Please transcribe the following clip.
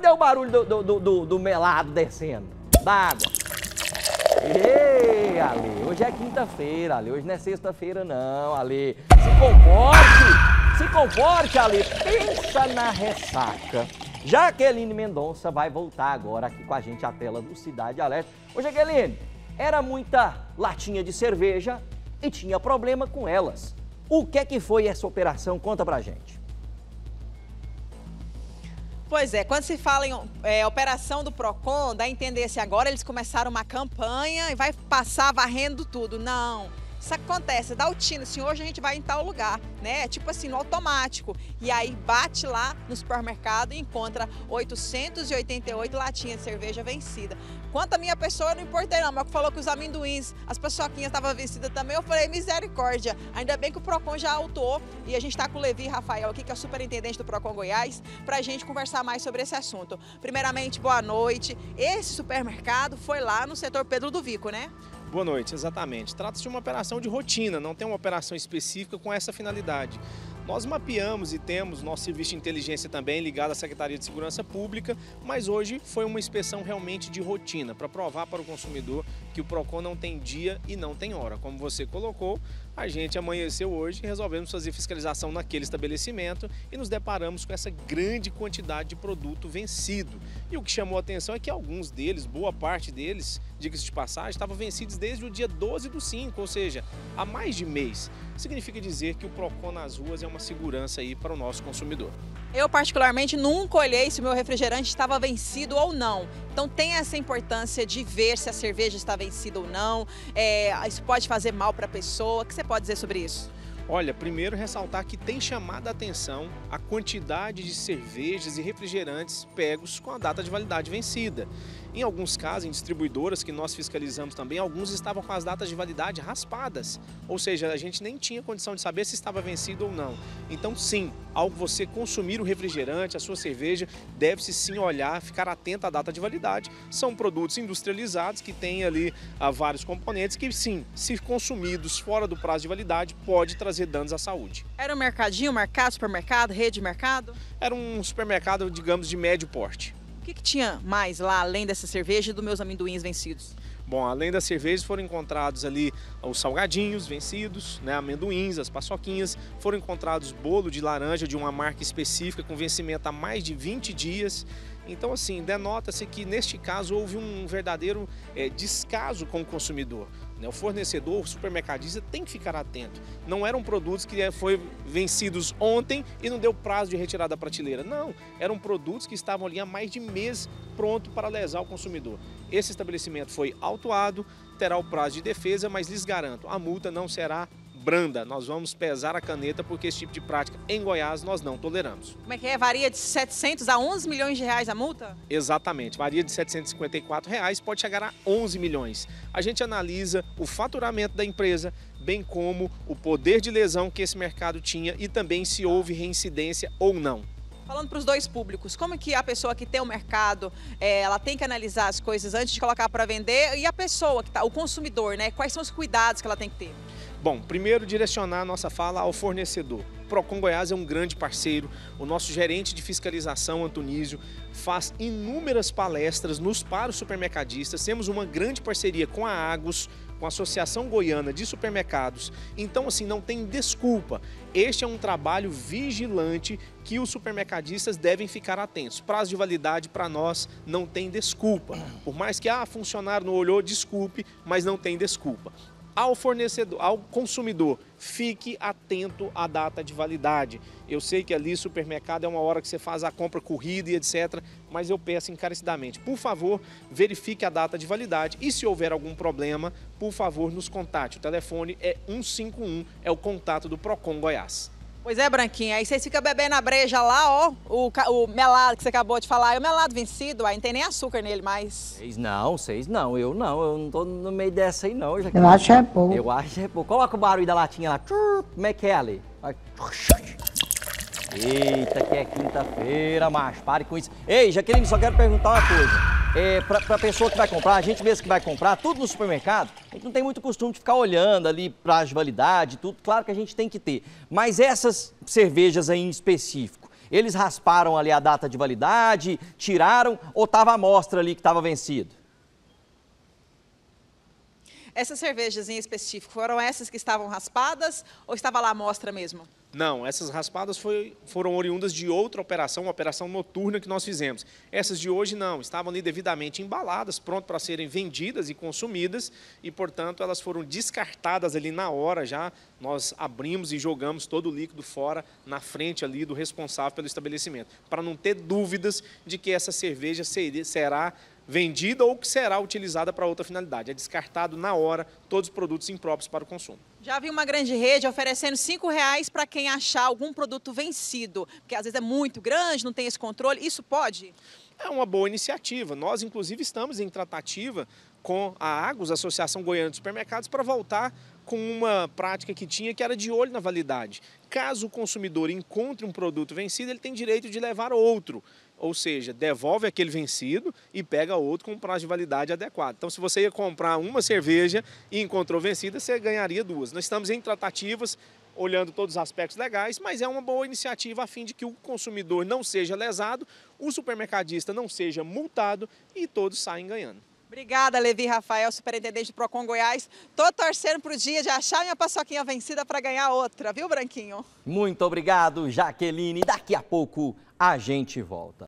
Cadê o barulho do melado descendo? Da água. Ei, Ale, hoje é quinta-feira, Ale. Hoje não é sexta-feira, não, Ale. Se comporte, Ale. Pensa na ressaca. Jaqueline Mendonça vai voltar agora aqui com a gente à tela do Cidade Alerta. Ô, Jaqueline, era muita latinha de cerveja e tinha problema com elas. O que é que foi essa operação? Conta pra gente. Pois é, quando se fala em operação do Procon, dá a entender se agora eles começaram uma campanha e vai passar varrendo tudo. Não, isso acontece, dá o tino, assim, hoje a gente vai em tal lugar, né? Tipo assim, no automático. E aí bate lá no supermercado e encontra 888 latinhas de cerveja vencida. Quanto a minha pessoa, eu não importei não, mas falou que os amendoins, as paçoquinhas estavam vencidas também, eu falei, misericórdia. Ainda bem que o Procon já autuou e a gente está com o Levi Rafael aqui, que é o superintendente do Procon Goiás, para a gente conversar mais sobre esse assunto. Primeiramente, boa noite. Esse supermercado foi lá no setor Pedro do Vico, né? Boa noite, exatamente. Trata-se de uma operação de rotina, não tem uma operação específica com essa finalidade. Nós mapeamos e temos nosso serviço de inteligência também ligado à Secretaria de Segurança Pública, mas hoje foi uma inspeção realmente de rotina, para provar para o consumidor que o Procon não tem dia e não tem hora. Como você colocou, a gente amanheceu hoje e resolvemos fazer fiscalização naquele estabelecimento e nos deparamos com essa grande quantidade de produto vencido. E o que chamou a atenção é que alguns deles, boa parte deles, diga-se de passagem, estavam vencidos desde o dia 12/5, ou seja, há mais de mês. Significa dizer que o Procon nas ruas é uma segurança aí para o nosso consumidor. Eu particularmente nunca olhei se o meu refrigerante estava vencido ou não. Então tem essa importância de ver se a cerveja está vencida ou não. Isso pode fazer mal para a pessoa. O que você pode dizer sobre isso? Olha, primeiro ressaltar que tem chamado a atenção a quantidade de cervejas e refrigerantes pegos com a data de validade vencida. Em alguns casos, em distribuidoras que nós fiscalizamos também, alguns estavam com as datas de validade raspadas. Ou seja, a gente nem tinha condição de saber se estava vencido ou não. Então sim, ao você consumir o refrigerante, a sua cerveja, deve-se sim olhar, ficar atento à data de validade. São produtos industrializados que têm ali vários componentes que sim, se consumidos fora do prazo de validade, pode trazer danos à saúde. Era um mercadinho, mercado, supermercado, rede de mercado? Era um supermercado, digamos, de médio porte. O que tinha mais lá, além dessa cerveja e dos meus amendoins vencidos? Bom, além das cervejas foram encontrados ali os salgadinhos vencidos, né, amendoins, as paçoquinhas, foram encontrados bolo de laranja de uma marca específica com vencimento há mais de 20 dias. Então, assim, denota-se que neste caso houve um verdadeiro descaso com o consumidor. O fornecedor, o supermercadista tem que ficar atento. Não eram produtos que foram vencidos ontem e não deu prazo de retirada da prateleira. Não, eram produtos que estavam ali há mais de mês pronto para lesar o consumidor. Esse estabelecimento foi autuado, terá o prazo de defesa, mas lhes garanto, a multa não será branda. Nós vamos pesar a caneta porque esse tipo de prática em Goiás nós não toleramos. Como é que é? Varia de 700 a 11 milhões de reais a multa? Exatamente, varia de R$ 754, pode chegar a 11 milhões. A gente analisa o faturamento da empresa, bem como o poder de lesão que esse mercado tinha e também se houve reincidência ou não. Falando para os dois públicos, como que a pessoa que tem o mercado, ela tem que analisar as coisas antes de colocar para vender e a pessoa, o consumidor, né? Quais são os cuidados que ela tem que ter? Bom, primeiro direcionar a nossa fala ao fornecedor. O Procon Goiás é um grande parceiro, o nosso gerente de fiscalização, Antonísio, faz inúmeras palestras para os supermercadistas, temos uma grande parceria com a Agos, com a Associação Goiana de Supermercados, então assim, não tem desculpa. Este é um trabalho vigilante que os supermercadistas devem ficar atentos. Prazo de validade para nós não tem desculpa, por mais que funcionário não olhou, desculpe, mas não tem desculpa. Ao fornecedor, ao consumidor, fique atento à data de validade. Eu sei que ali supermercado é uma hora que você faz a compra corrida e etc, mas eu peço encarecidamente, por favor, verifique a data de validade e se houver algum problema, por favor, nos contate. O telefone é 151, é o contato do Procon Goiás. Pois é, Branquinha, aí vocês ficam bebendo a breja lá, ó, o melado que você acabou de falar, e o melado vencido, aí não tem nem açúcar nele mais. Vocês não, eu não tô no meio dessa aí não. Eu acho é pouco. Eu acho é pouco. Coloca o barulho da latinha lá, como é que é ali? Eita, que é quinta-feira, macho, pare com isso. Ei, Jaqueline, só quero perguntar uma coisa. Pra pessoa que vai comprar, a gente mesmo que vai comprar, tudo no supermercado, a gente não tem muito costume de ficar olhando ali prazo de validade, tudo, claro que a gente tem que ter. Mas essas cervejas aí em específico, Eles rasparam ali a data de validade, tiraram ou estava a amostra ali que estava vencido? Essas cervejas em específico, foram essas que estavam raspadas ou estava lá a amostra mesmo? Não, essas raspadas foram oriundas de outra operação, uma operação noturna que nós fizemos. Essas de hoje não, estavam ali devidamente embaladas, prontas para serem vendidas e consumidas e, portanto, elas foram descartadas ali na hora já. Nós abrimos e jogamos todo o líquido fora, na frente ali do responsável pelo estabelecimento, para não ter dúvidas de que essa cerveja será vendida ou que será utilizada para outra finalidade. É descartado na hora todos os produtos impróprios para o consumo. Já vi uma grande rede oferecendo R$5 para quem achar algum produto vencido, porque às vezes é muito grande, não tem esse controle. Isso pode? É uma boa iniciativa. Nós, inclusive, estamos em tratativa com a Agos, Associação Goiana de Supermercados, para voltar com uma prática que tinha, que era de olho na validade. Caso o consumidor encontre um produto vencido, ele tem direito de levar outro. Ou seja, devolve aquele vencido e pega outro com um prazo de validade adequado. Então, se você ia comprar uma cerveja e encontrou vencida, você ganharia duas. Nós estamos em tratativas, olhando todos os aspectos legais, mas é uma boa iniciativa a fim de que o consumidor não seja lesado, o supermercadista não seja multado e todos saem ganhando. Obrigada, Levi Rafael, superintendente do Procon Goiás. Tô torcendo pro dia de achar minha paçoquinha vencida para ganhar outra, viu, Branquinho? Muito obrigado, Jaqueline. Daqui a pouco a gente volta.